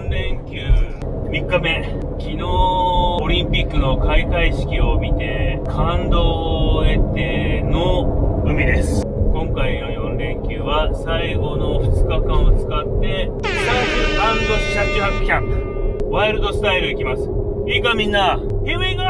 4連休3日目、昨日オリンピックの開会式を見て感動を得ての海です。今回の4連休は最後の2日間を使ってサーフ&車中泊キャンプワイルドスタイル行きます。いいかみんな、 Here we go!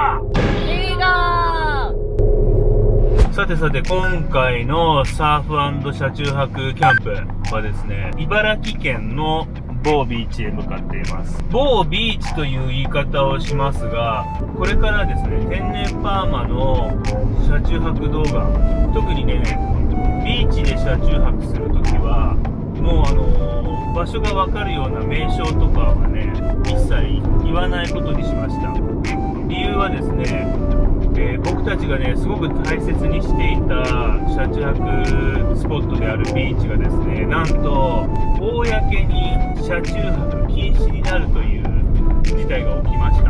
さてさて、今回のサーフ&車中泊キャンプはですね、茨城県の某ビーチへ向かっています。某ビーチという言い方をしますが、これからですね、天然パーマの車中泊動画、特にね、ビーチで車中泊するときは、もう場所がわかるような名称とかはね、一切言わないことにしました。理由はですね、僕たちがね、すごく大切にしていた車中泊スポットであるビーチがですね、なんと公に車中泊禁止になるという事態が起きました。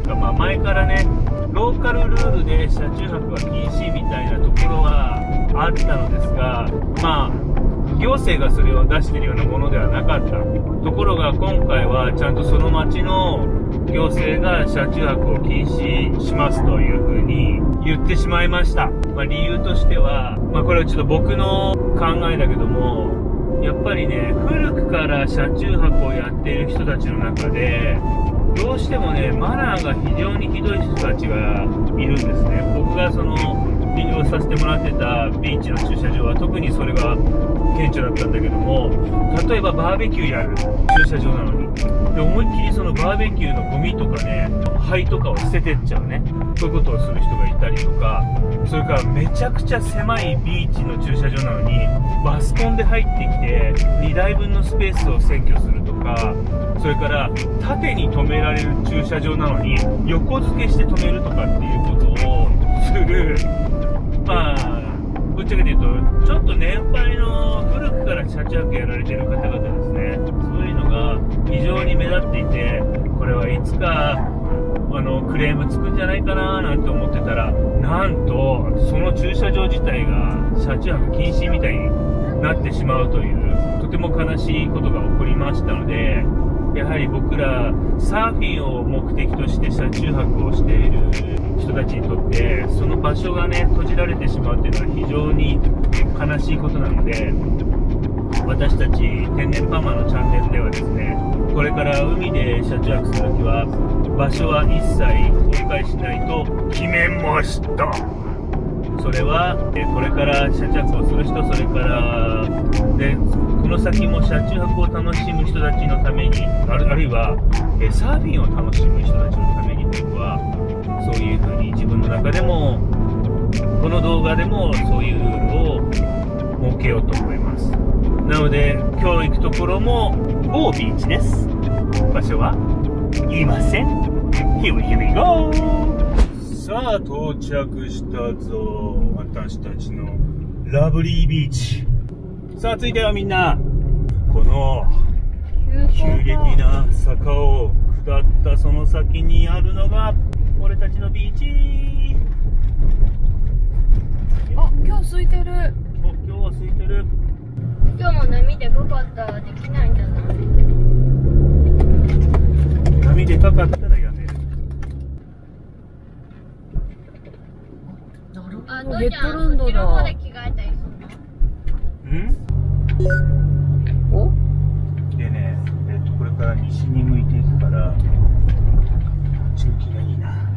まあ前からね、ローカルルールで車中泊は禁止みたいなところはあったのですが、まあ行政がそれを出しているようなものではなかったところが、今回はちゃんとその町の行政が車中泊を禁止しますというふうに言ってしまいました。理由としては、これはちょっと僕の考えだけども、やっぱりね、古くから車中泊をやっている人たちの中で、どうしてもね、マナーが非常にひどい人たちがいるんですね。僕が利用させてもらってたビーチの駐車場は特にそれが顕著だったんだけども、例えばバーベキューやる駐車場なのに、で思いっきりそのバーベキューのゴミとかね、灰とかを捨ててっちゃうね、そういうことをする人がいたりとか、それからめちゃくちゃ狭いビーチの駐車場なのにバスコンで入ってきて2台分のスペースを占拠するとか、それから縦に止められる駐車場なのに横付けして止めるとかっていうことをする、ぶっちゃけて言うとちょっと年配の古くから車中泊やられてる方々ですね、そういうのが非常に目立っていて、これはいつかクレームつくんじゃないかななんて思ってたら、なんとその駐車場自体が車中泊禁止みたいになってしまうという、とても悲しいことが起こりましたので、やはり僕らサーフィンを目的として車中泊をしている人たちにとって、その場所がね閉じられてしまうというのは非常に悲しいことなので、私たち天然パーマのチャンネルではですね、これから海で車中泊するときは場所は一切公開しないと決めました。それはこれから車中泊をする人、それからでこの先も車中泊を楽しむ人たちのために、あるいはサーフィンを楽しむ人たちのために、僕はそういうふうに自分の中でもこの動画でもそういうルールを設けようと思います。なので今日行くところも某ビーチです。場所は言いません。Here we go! さあ到着したぞ、私たちのラブリービーチ。さあ着いたよみんな。この急激な坂を下ったその先にあるのが俺たちのビーチ。 あ、今日空いてる。 今日は空いてる。 今日も波でかかったらできないんじゃない？ 波でかかったらやめる。 なるほど。ヘッドランドだ。そっちの方で着替えたりするの？お？ でね、これから西に向いていくから、中期がいいな。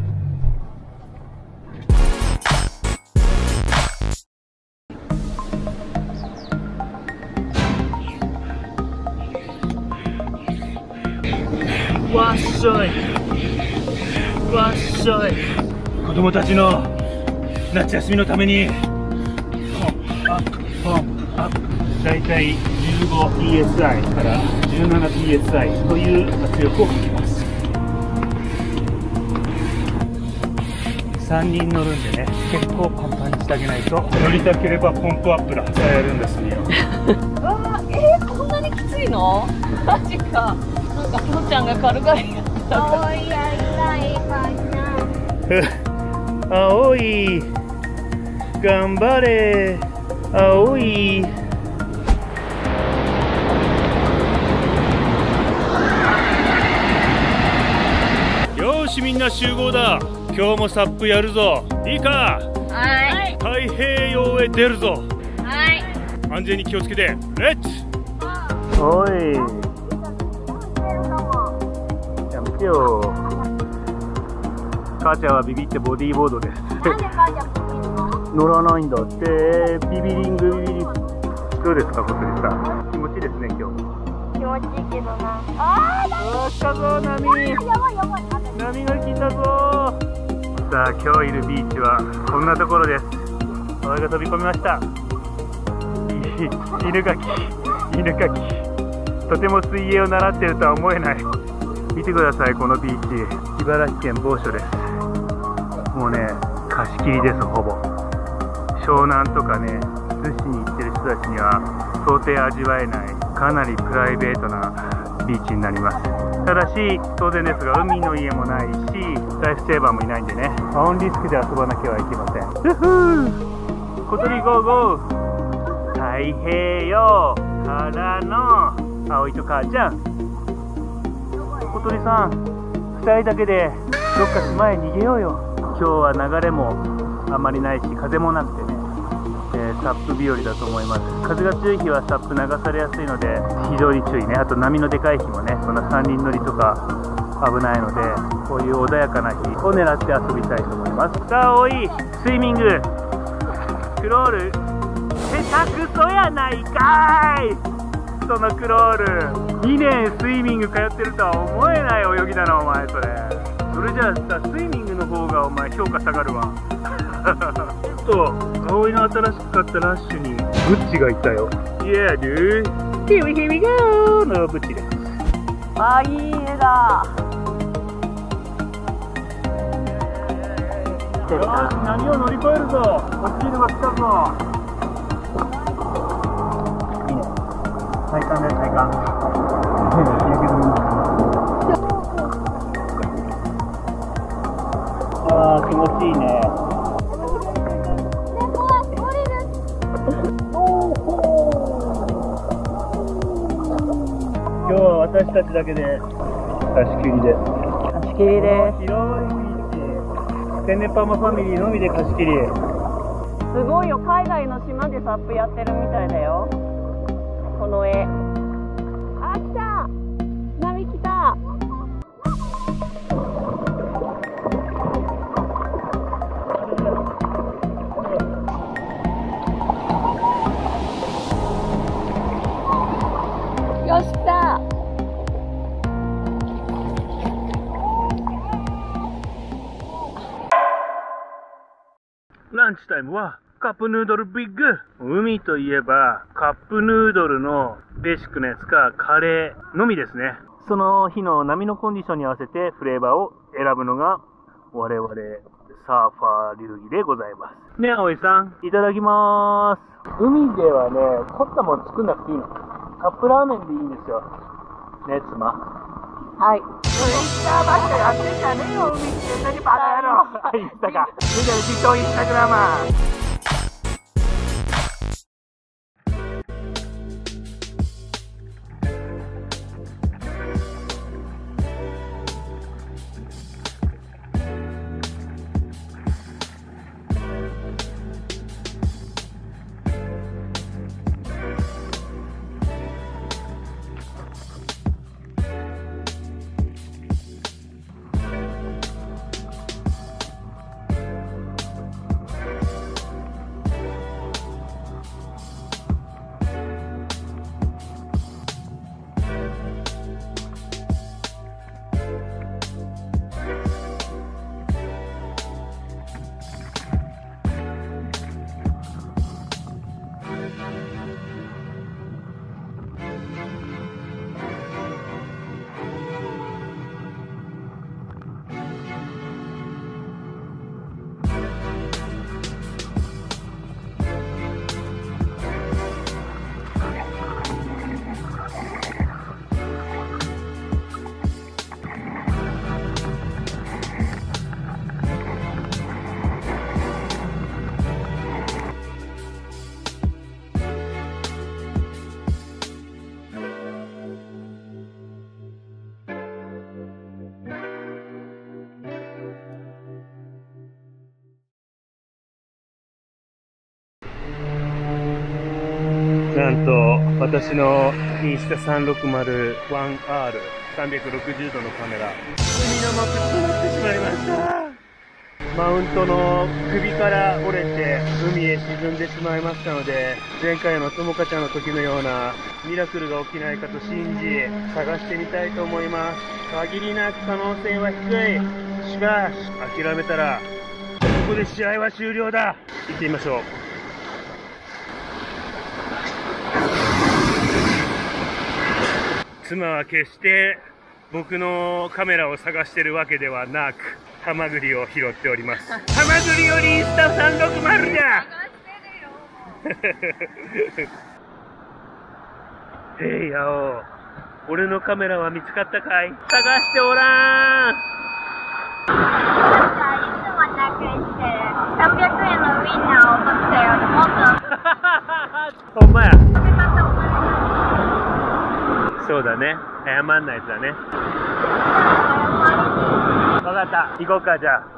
わっしょいわっしょい。子供たちの夏休みのためにポンアップ、だいたい 15psi から 17psi という圧力をかけます。3人乗るんでね、結構パンパンにしてあげないと。乗りたければポンプアップださやるんですよ。 こんなにきついの？マジか。なんかきょうちゃんが軽々やったから。青いやりたいかな。青い頑張れ青い。 な集合だ。今日もサップやるぞ。いいか。 はい。 太平洋へ出るぞ。 はい。 安全に気をつけて。レッツ。おい。やめてよ。母ちゃんはビビってボディーボードです。乗らないんだって。ビビリングビビリ。どうですか、小鳥さん。気持ちいいですね、今日。 気持ちいいけどな。 来たぞ、波。波が来たぞ。さあ、今日いるビーチはこんなところです。俺が飛び込みました。犬かき。とても水泳を習ってるとは思えない。見てください、このビーチ。茨城県某所です。もうね、貸し切りです、ほぼ。湘南とかね、逗子に行ってる人たちには到底味わえない、かなりプライベートなビーチになります。ただし、当然ですが、海の家もないし、ライフセーバーもいないんでね、オンリスクで遊ばなきゃはいけません。小鳥ゴーゴー。太平洋からの葵と母ちゃん。小鳥さん、2人だけでどっか島へ逃げようよ。今日は流れもあんまりないし、風もなくてね、サップ日和だと思います。風が強い日はサップ流されやすいので非常に注意ね。あと波のでかい日もね、こんな3人乗りとか危ないので、こういう穏やかな日を狙って遊びたいと思います。さあ、おい、スイミング、クロール、下手くそやないかい。そのクロール、2年スイミング通ってるとは思えない泳ぎだな、お前。それじゃあさ、スイミングの方がお前評価下がるわ。葵の新しく買ったラッシュにブッチがいたよ。Yeah, dude. Here we go! のブッチです。 あ、いい絵だ。 よし、波を乗り越えるぞ。大きいのが来たぞ。いいね。体感だよ、体感。ああ、気持ちいいね。今日は私たちだけで貸し切りです。 貸し切りです。 広いビーチ。天然パーマファミリーのみで貸し切り。 すごいよ、海外の島でサップやってるみたいだよ。この絵。あ、来た。波来た。よし、来た。 ランチタイムはカップヌードルビッグ。海といえばカップヌードルのベーシックなやつかカレーのみですね。その日の波のコンディションに合わせてフレーバーを選ぶのが我々サーファー流儀でございます。ね、葵さん、いただきまーす。海ではね、凝ったもの作んなくていいの。カップラーメンでいいんですよ。ね、妻。 はい。 ツイッターばっかやってんじゃねえよ、海って何バカ野郎。言ったか。それじゃあ、自称インスタグラマー。 なんと、私のインスタ 360-1R360 度のカメラ、海の幕となってしまいました。マウントの首から折れて海へ沈んでしまいましたので、前回のともかちゃんの時のようなミラクルが起きないかと信じ、探してみたいと思います。限りなく可能性は低い。しかし、諦めたら、ここで試合は終了だ。行ってみましょう。妻は決して僕のカメラを探してるわけではなく、ハマグリを拾っております。ハマグリよりインスタ360だ。へいやお、俺のカメラは見つかったかい？探しておらん。 いつもなくして300円のウインナーを取ったよりもっとほんまや。そうだね。謝んないやつだね。わかった。行こうか、じゃあ。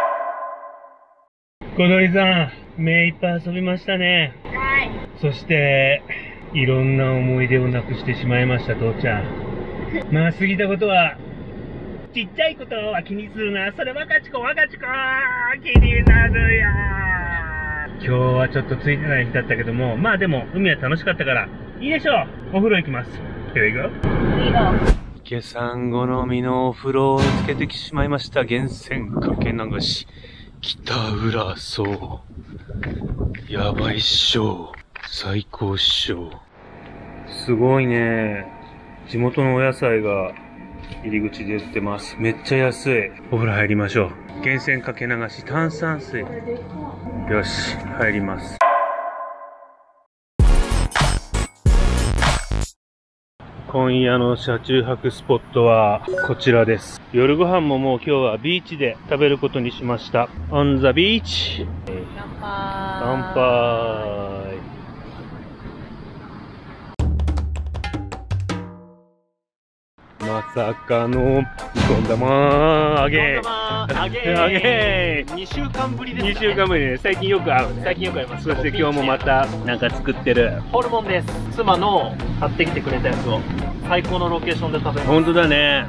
小鳥さん、目いっぱい遊びましたね。 はい。 そして、いろんな思い出をなくしてしまいました、父ちゃん。まあ、過ぎたことは、ちっちゃいことは気にするな。それ若ちこ、気になるや今日はちょっとついてない日だったけども、まあでも、海は楽しかったから、いいでしょう。お風呂行きます。Here we go. 池さん好みのお風呂をつけてしまいました。源泉かけ流し。北浦荘。やばいっしょ。最高っしょ。すごいね。地元のお野菜が入り口で売ってます。めっちゃ安い。お風呂入りましょう。源泉かけ流し炭酸水。よし、入ります。今夜の車中泊スポットはこちらです。夜ご飯ももう今日はビーチで食べることにしました。On the beach。乾杯。まさかのゴンダマ揚げ 2週間ぶりですかね。 2週間ぶりで最近よく会うね。 最近よく会います。 そして今日もまたなんか作ってるホルモンです。妻の買ってきてくれたやつを最高のロケーションで食べます。 本当だね。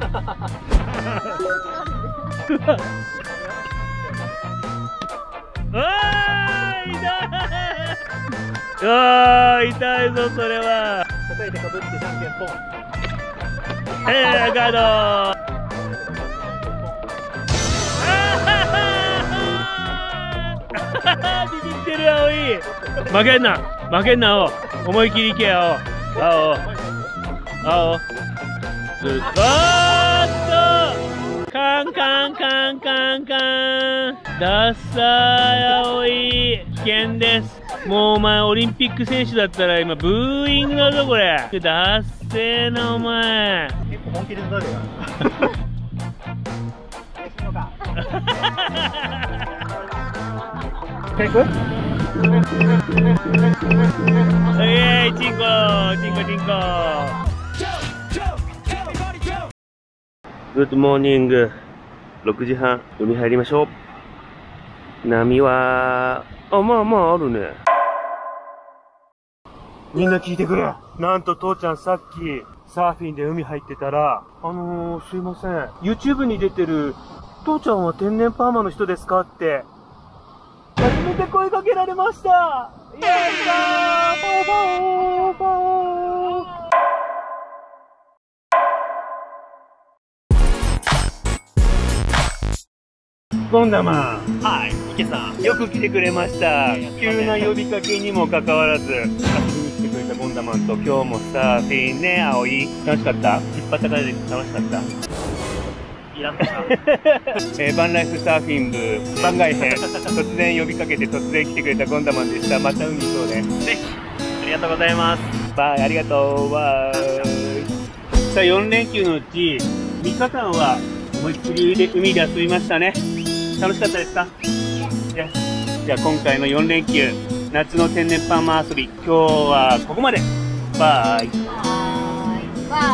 痛いぞそれは。 叩いてかぶってじゃんけんポン。 ガード。ビビってる青い。負けんな青。思い切りいけよ青。カンダッサー青い。危険です。もうお前オリンピック選手だったら今ブーイングだぞこれ。ダッセーなお前。 結構本気で歌うよ。 チンコ。グッドモーニング。6時半、海入りましょう。波は、まああるね。みんな聞いてくれ。なんと父ちゃんさっき、サーフィンで海入ってたら、すいません。YouTube に出てる、父ちゃんは天然パーマの人ですかって、初めて声かけられました。やったー。ゴンダマン。 はい、池さん。 よく来てくれました。急な呼びかけにもかかわらず、遊びに来てくれたゴンダマンと今日もサーフィンね、葵。楽しかった？引っ張ったからで楽しかった。 いらんかった。 バンライフサーフィン部番外編。突然呼びかけて突然来てくれたゴンダマンでした。また海そうね。 ぜひ、ありがとうございます。 バイ、ありがとう。バイ。さあ、4連休のうち、3日間は思いっきり海で遊びましたね。楽しかったですか？じゃあ今回の4連休、夏の天然パーマ遊び、今日はここまで。バイ。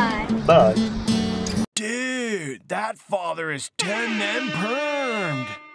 バイ。 Dude, that father is 10 and permed.